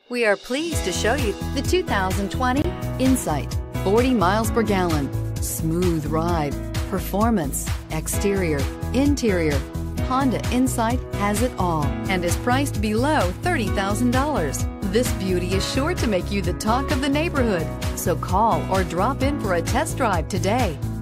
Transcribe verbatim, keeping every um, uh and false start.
We are pleased to show you the two thousand twenty Insight. forty miles per gallon, smooth ride, performance, exterior, interior. Honda Insight has it all and is priced below thirty thousand dollars. This beauty is sure to make you the talk of the neighborhood. So call or drop in for a test drive today.